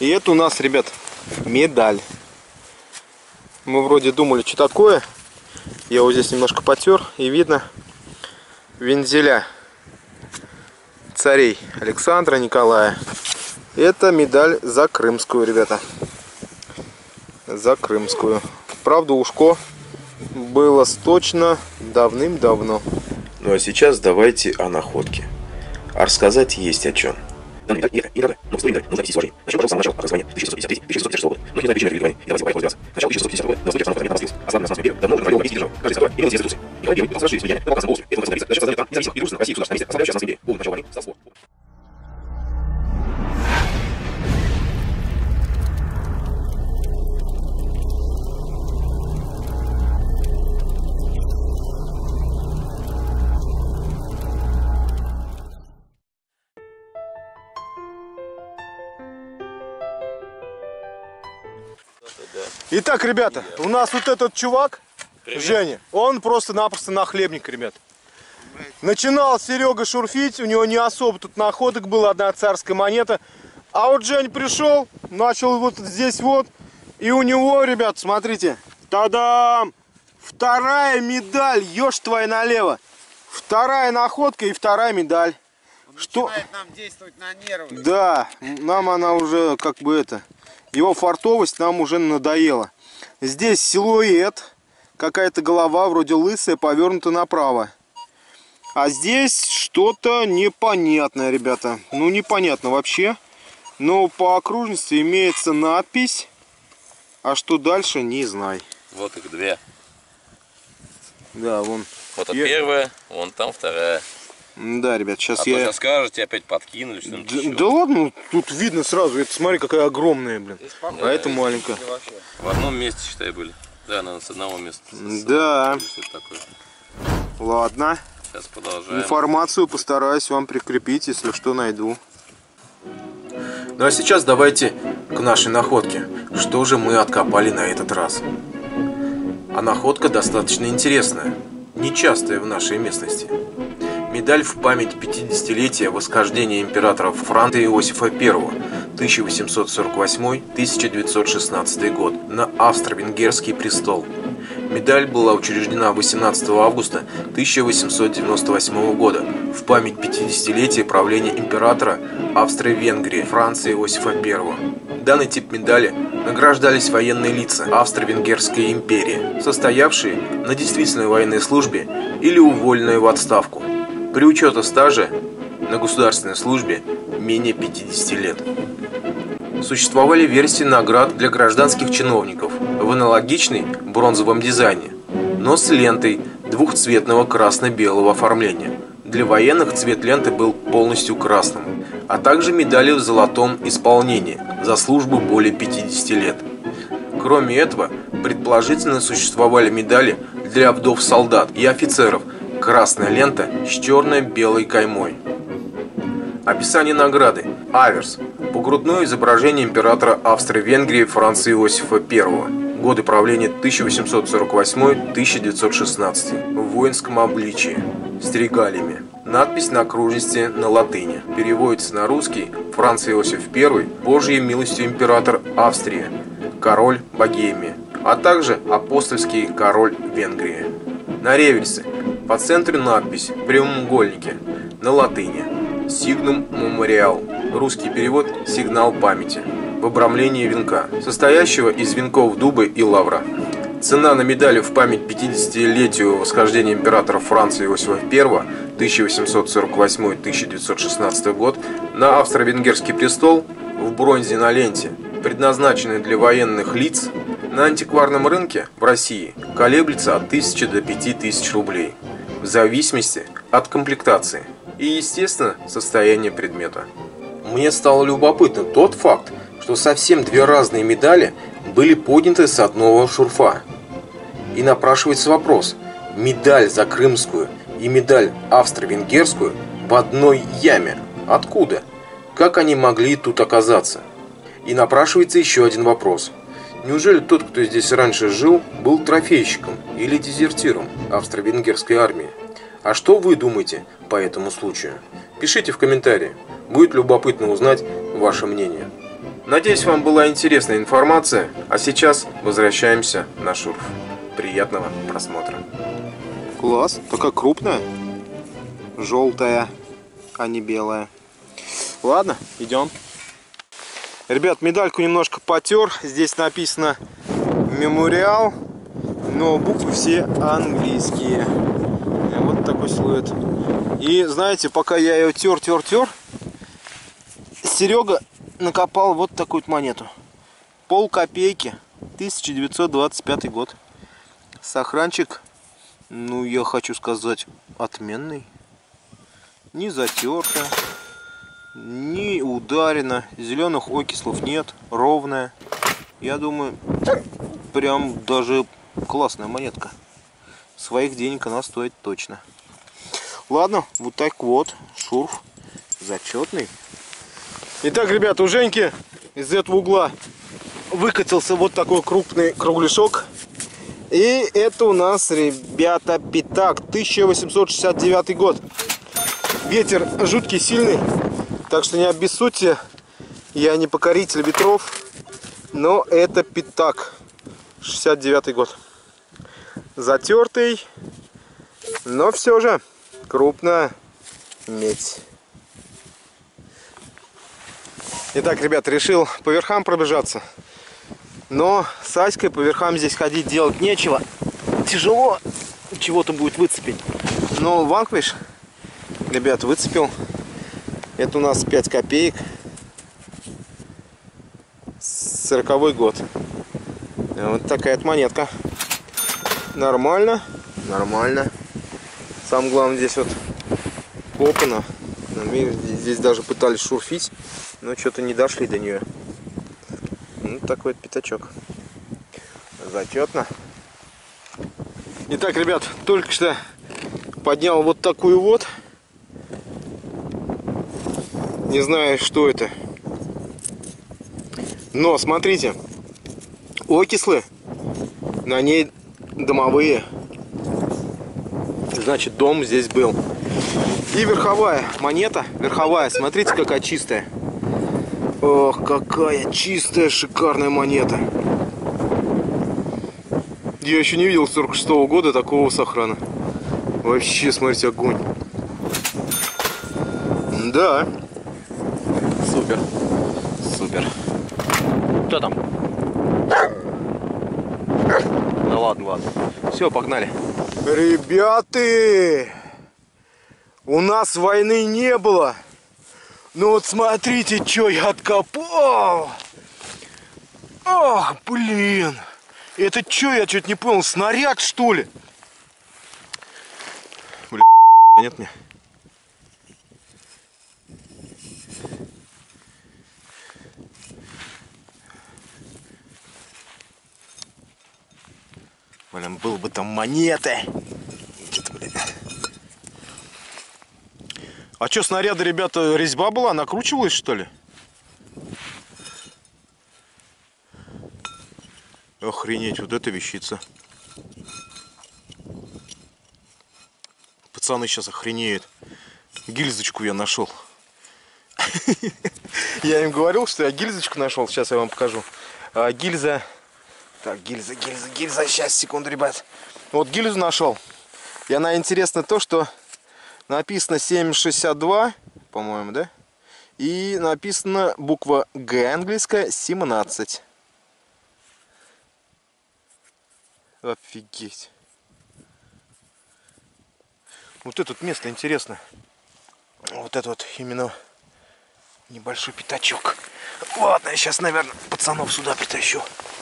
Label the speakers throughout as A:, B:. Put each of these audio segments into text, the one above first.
A: И это у нас, ребят, медаль. Мы вроде думали, что такое. Я вот здесь немножко потер, и видно вензеля царей Александра, Николая. Это медаль за Крымскую, ребята. За Крымскую. Правда, ушко было сточно давным-давно.
B: Ну а сейчас давайте о находке. А рассказать есть о чем. Начнем, пожалуйста, с самого начала образования 1653-1656 года. Но не знаю причины перед войны. И давайте поехали разбираться. Начало 1650 года, на востоке Центральной Африки, а славный Османский империя давно уже навел магические державы, каждый из которых имел эти институции. Николай I пытался расширить влияние на Кавказском полуострове. Это остановиться за счет создания там независимых и дружественных России государств на месте, ослабляющей Османскую империю. Полное начало войны стал спор.
A: Итак, ребята, у нас вот этот чувак, Женя, он просто-напросто нахлебник, ребят. Начинал Серега шурфить, у него не особо тут находок было, одна царская монета. А вот Жень пришел, начал вот здесь вот, и у него, ребят, смотрите, та-дам! Вторая медаль, ешь твоя налево. Вторая находка и вторая медаль.
C: Он начинает нам действовать на нервы.
A: Да, нам она уже как бы это... Его фартовость нам уже надоела. Здесь силуэт, какая-то голова вроде лысая, повернута направо. А здесь что-то непонятное, ребята. Ну, непонятно вообще. Но по окружности имеется надпись. А что дальше, не знаю.
D: Вот их две.
A: Да, вон.
D: Вот первая, вон там вторая.
A: Да, ребят, сейчас
D: а
A: я...
D: то сейчас скажете, опять подкинули что-нибудь.
A: Да ладно, тут видно сразу. Это смотри, какая огромная, блин. А это маленькая.
D: В одном месте, считай, были. Да, наверное, с одного места.
A: Да.
D: Такое.
A: Ладно.
D: Сейчас продолжаем.
A: Информацию постараюсь вам прикрепить, если что найду.
B: Ну а сейчас давайте к нашей находке. Что же мы откопали на этот раз? А находка достаточно интересная, нечастая в нашей местности. Медаль в память 50-летия восхождения императора Франца Иосифа I 1848-1916 год на австро-венгерский престол. Медаль была учреждена 18 августа 1898 года в память 50-летия правления императора Австро-Венгрии Франца Иосифа I. Данный тип медали награждались военные лица Австро-Венгерской империи, состоявшие на действительной военной службе или уволенные в отставку, при учете стажа на государственной службе менее 50 лет. Существовали версии наград для гражданских чиновников в аналогичной бронзовом дизайне, но с лентой двухцветного красно-белого оформления. Для военных цвет ленты был полностью красным, а также медали в золотом исполнении за службу более 50 лет. Кроме этого, предположительно существовали медали для вдов солдат и офицеров, красная лента с черно-белой каймой. Описание награды. Аверс. Погрудное изображение императора Австро-Венгрии Франца Иосифа I. Годы правления 1848-1916. В воинском обличии. С регалиями. Надпись на окружности на латыни. Переводится на русский: Франц Иосиф I, Божьей милостью император Австрии, король Богемии, а также апостольский король Венгрии. На реверсе. По центру надпись в прямоугольнике на латыни «Signum Memorial». Русский перевод «Сигнал памяти». В обрамлении венка, состоящего из венков дуба и лавра. Цена на медали в память 50-летию восхождения императора Франца Иосифа I 1848-1916 год на австро-венгерский престол в бронзе на ленте, предназначенной для военных лиц, на антикварном рынке в России колеблется от 1000 до 5000 рублей, в зависимости от комплектации и, естественно, состояния предмета. Мне стало любопытно тот факт, что совсем две разные медали были подняты с одного шурфа. И напрашивается вопрос: медаль за Крымскую и медаль австро-венгерскую в одной яме. Откуда? Как они могли тут оказаться? И напрашивается еще один вопрос. Неужели тот, кто здесь раньше жил, был трофейщиком или дезертиром австро-венгерской армии? А что вы думаете по этому случаю? Пишите в комментарии. Будет любопытно узнать ваше мнение. Надеюсь, вам была интересная информация, а сейчас возвращаемся на шурф. Приятного просмотра.
A: Класс, такая крупная. Желтая, а не белая. Ладно, идем. Ребят, медальку немножко потер. Здесь написано «Мемориал», но буквы все английские. Вот такой силуэт. И знаете, пока я ее тер, Серега накопал вот такую вот монету. Полкопейки. 1925 год. Сохранчик, ну я хочу сказать, отменный. Не затерто, не ударено. Зеленых окислов нет. Ровная. Я думаю, прям даже классная монетка. Своих денег она стоит точно. Ладно, вот так вот. Шурф зачетный. Итак, ребята, у Женьки из этого угла выкатился вот такой крупный кругляшок. И это у нас, ребята, пятак. 1869 год. Ветер жуткий, сильный. Так что не обессудьте. Я не покоритель ветров. Но это пятак. 69 год. Затертый. Но все же крупная медь. Итак, ребят, решил по верхам пробежаться. Но с Аськой по верхам здесь ходить делать нечего. Тяжело чего-то будет выцепить. Но ванквиш, ребят, выцепил. Это у нас 5 копеек. 40-й год. Вот такая вот монетка. Нормально. Нормально. Самое главное, здесь вот копано. Здесь даже пытались шурфить, но что-то не дошли до нее. Ну, такой вот пятачок. Зачетно. Итак, ребят, только что поднял вот такую вот. Не знаю, что это. Но, смотрите. Окислы. На ней домовые. Значит, дом здесь был. И верховая монета. Верховая. Смотрите, какая чистая. Ох, какая чистая, шикарная монета. Я еще не видел с 46-го года такого сохрана. Вообще, смотрите, огонь. Да. Супер. Супер. Кто там? Да ладно, ладно. Все, погнали. Ребята! У нас войны не было. Ну вот смотрите, что я откопал. Ах, блин. Это что, я чуть не понял, снаряд, что ли? Бля, нет мне. Блин, был бы там монеты. А что, снаряды, ребята, резьба была? Накручивалась, что ли? Охренеть, вот эта вещица. Пацаны сейчас охренеют. Гильзочку я нашел. Я им говорил, что я гильзочку нашел. Сейчас я вам покажу. Гильза. Так, гильза. Сейчас, секунду, ребят. Вот гильзу нашел. И она интересна то, что написано 7,62, по-моему, да? И написано буква Г английская 17. Офигеть. Вот это вот место интересно. Вот это вот именно небольшой пятачок. Ладно, я сейчас, наверное, пацанов сюда притащу.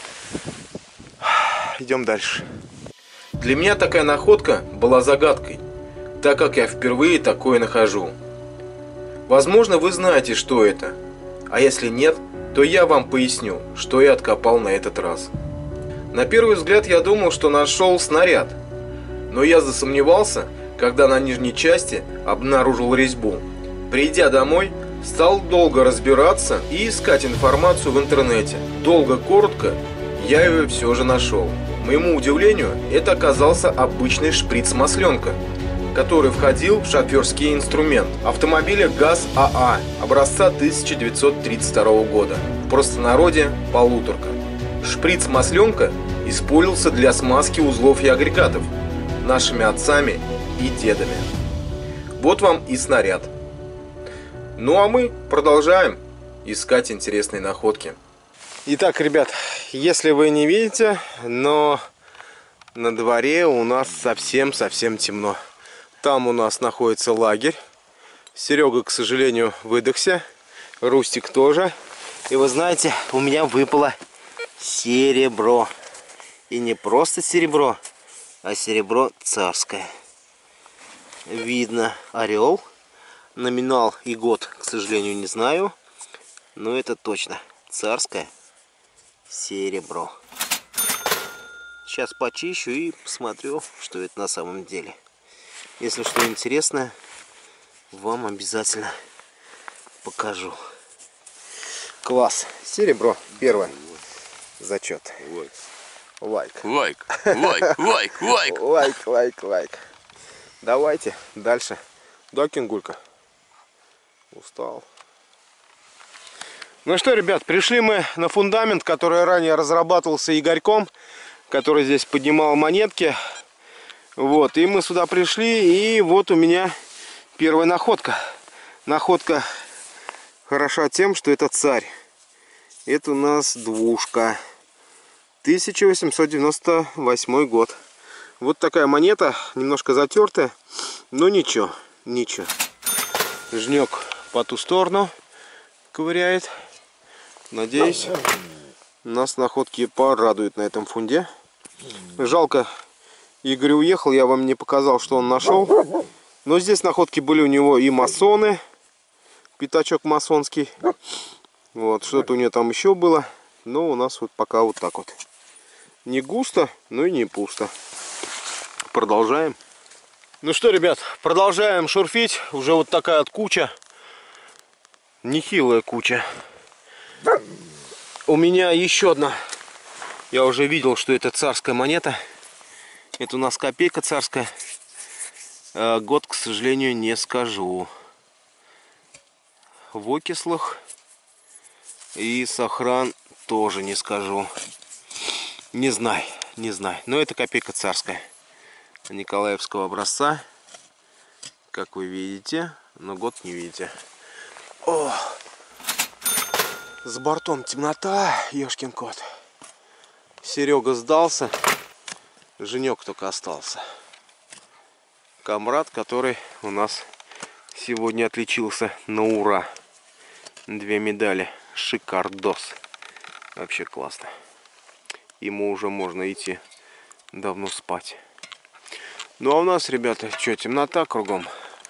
A: Идем дальше. Для меня такая находка была загадкой, так как я впервые такое нахожу. Возможно, вы знаете, что это. А если нет, то я вам поясню, что я откопал на этот раз. На первый взгляд я думал, что нашел снаряд. Но я засомневался, когда на нижней части обнаружил резьбу. Придя домой, стал долго разбираться и искать информацию в интернете. Долго-коротко я ее все же нашел. К моему удивлению, это оказался обычный шприц-масленка, который входил в шоферский инструмент автомобиля ГАЗ АА образца 1932 года.
B: простонародье полуторка. Шприц масленка использовался для смазки узлов и агрегатов нашими отцами и дедами. Вот вам и снаряд. Ну а мы продолжаем искать интересные находки.
A: Итак, ребят, если вы не видите, но на дворе у нас совсем темно. Там у нас находится лагерь. Серега, к сожалению, выдохся. Рустик тоже.
E: И вы знаете, у меня выпало серебро. И не просто серебро, а серебро царское. Видно орел. Номинал и год, к сожалению, не знаю. Но это точно царское серебро. Сейчас почищу и посмотрю, что это на самом деле. Если что интересное, вам обязательно покажу.
A: Класс. Серебро. Первое. Зачет. Лайк. Лайк. Давайте дальше. Да, Кенгулька? Устал. Ну что, ребят, пришли мы на фундамент, который ранее разрабатывался Игорьком, который здесь поднимал монетки. Вот, и мы сюда пришли, и вот у меня первая находка. Находка хороша тем, что это царь. Это у нас двушка. 1898 год. Вот такая монета, немножко затертая, но ничего. Жнек по ту сторону ковыряет. Надеюсь, нас находки порадуют на этом фунде. Жалко, Игорь уехал, я вам не показал, что он нашел. Но здесь находки были у него и масоны. Пятачок масонский. Вот, что-то у него там еще было. Но у нас вот пока вот так вот. Не густо, но и не пусто. Продолжаем. Ну что, ребят, продолжаем шурфить. Уже вот такая вот куча. Нехилая куча. У меня еще одна. Я уже видел, что это царская монета. Это у нас копейка царская. Год, к сожалению, не скажу. В окислах. И сохран тоже не скажу. Не знаю. Но это копейка царская. Николаевского образца. Как вы видите. Но год не видите. О! С бортом темнота, ешкин кот. Серега сдался. Женек только остался. Камрад, который у нас сегодня отличился на ура. 2 медали. Шикардос. Вообще классно. Ему уже можно идти давно спать. Ну а у нас, ребята, что, темнота кругом.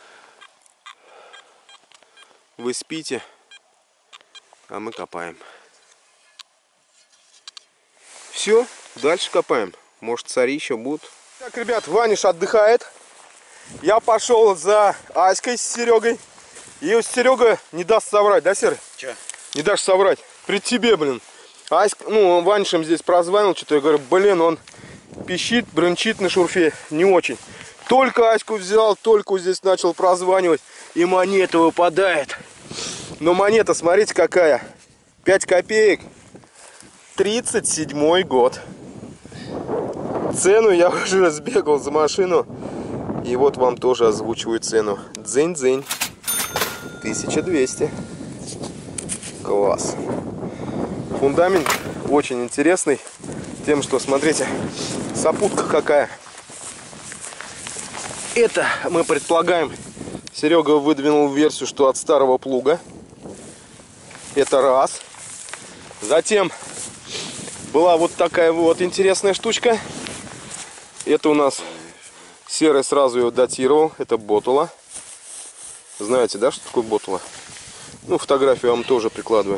A: Вы спите, а мы копаем. Все, дальше копаем. Может, цари еще будут. Так, ребят, Ваниш отдыхает. Я пошел за Аськой с Серегой. И Серега не даст соврать, да, Серый?
C: Че?
A: Не дашь соврать. При тебе, блин. Аська, ну, Ванишем здесь прозванил, что-то я говорю, блин, он пищит, брынчит на шурфе. Не очень. Только Аську взял, только здесь начал прозванивать. И монета выпадает. Но монета, смотрите, какая. 5 копеек. 37-й год. Цену я уже сбегал за машину. И вот вам тоже озвучиваю цену. Дзынь-дзынь. 1200. Класс. Фундамент очень интересный. Тем, что, смотрите, сопутка какая. Это мы предполагаем. Серега выдвинул версию, что от старого плуга. Это раз. Затем была вот такая вот интересная штучка. Это у нас Серый сразу ее датировал. Это ботула. Знаете, да, что такое ботула? Ну, фотографию я вам тоже прикладываю.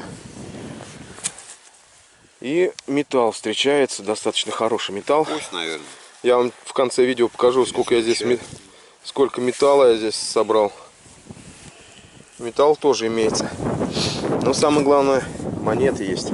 A: И металл встречается. Достаточно хороший металл.
C: Пусть, наверное.
A: Я вам в конце видео покажу, сколько я здесь сколько металла я здесь собрал. Металл тоже имеется. Но самое главное, монеты есть.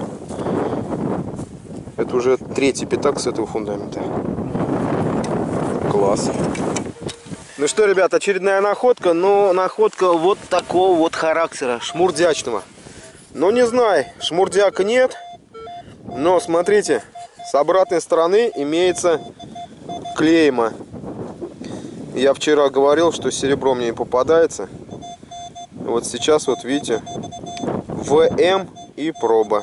A: Это уже 3-й пятак с этого фундамента. Класс. Ну что, ребят, очередная находка. Но находка вот такого вот характера. Шмурдячного. Ну, не знаю, шмурдяка нет. Но, смотрите, с обратной стороны имеется клейма. Я вчера говорил, что серебро мне не попадается. Вот сейчас, вот видите, ВМ и проба.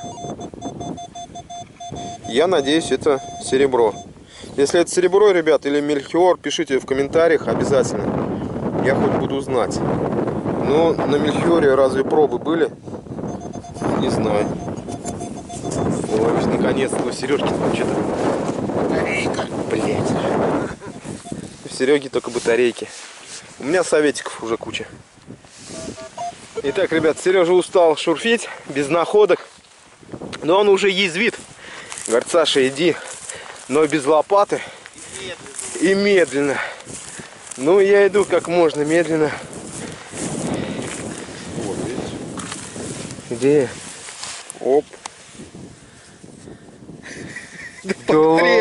A: Я надеюсь, это серебро. Если это серебро, ребят, или мельхиор, пишите в комментариях обязательно. Я хоть буду знать. Но на мельхиоре разве пробы были? Не знаю. Ой, наконец-то у Сережки там что-то.
C: Батарейка.
A: Блять. У Сереги только батарейки. У меня советиков уже куча. Итак, ребят, Сережа устал шурфить без находок. Но он уже язвит. Говорит, Саша, иди, но без лопаты. И медленно. Ну, я иду как можно медленно.
B: Вот, видите?
A: Где?
B: Оп.
A: Да